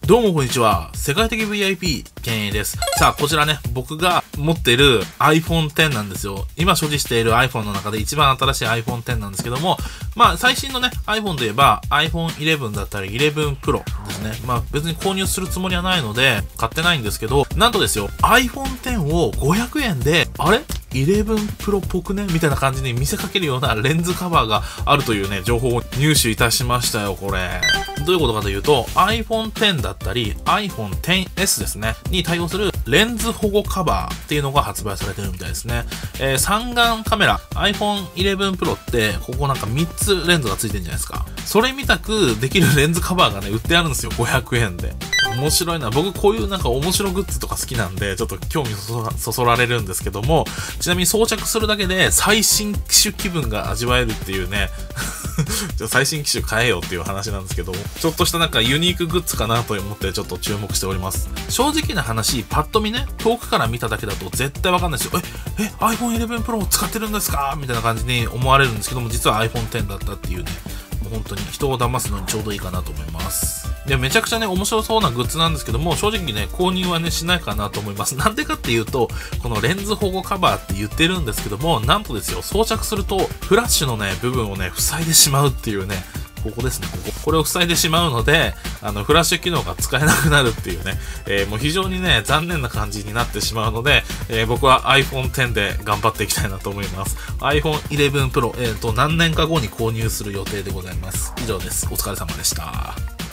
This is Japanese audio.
どうもこんにちは。世界的 VIP、ケンイです。さあ、こちらね、僕が持っている iPhone X なんですよ。今所持している iPhone の中で一番新しい iPhone X なんですけども、最新のね、iPhone で言えば iPhone 11だったり11 Pro ですね。別に購入するつもりはないので、買ってないんですけど、なんとですよ、iPhone X を500円で、あれ11 Pro っぽくねみたいな感じに見せかけるようなレンズカバーがあるというね、情報を入手いたしましたよ、これ。どういうことかというと、iPhone X だったり、iPhone XS ですね、に対応するレンズ保護カバーっていうのが発売されてるみたいですね。三眼カメラ、iPhone 11 Pro って、ここなんか3つレンズがついてるんじゃないですか。それみたくできるレンズカバーがね、売ってあるんですよ、500円で。面白いな。僕こういうなんか面白グッズとか好きなんで、ちょっと興味そそられるんですけども、ちなみに装着するだけで最新機種気分が味わえるっていうね、じゃあ最新機種買えよっていう話なんですけども、ちょっとしたなんかユニークグッズかなと思ってちょっと注目しております。正直な話、パッと見ね、遠くから見ただけだと絶対わかんないですよ。iPhone 11 Pro を使ってるんですかみたいな感じに思われるんですけども、実は iPhone X だったっていうね、もう本当に人を騙すのにちょうどいいかなと思います。で、めちゃくちゃね、面白そうなグッズなんですけども、正直ね、購入はね、しないかなと思います。なんでかっていうと、このレンズ保護カバーって言ってるんですけども、なんとですよ、装着すると、フラッシュのね、部分をね、塞いでしまうっていうね、ここですね、これを塞いでしまうので、フラッシュ機能が使えなくなるっていうね、もう非常にね、残念な感じになってしまうので、僕は iPhone X で頑張っていきたいなと思います。iPhone 11 Pro、何年か後に購入する予定でございます。以上です。お疲れ様でした。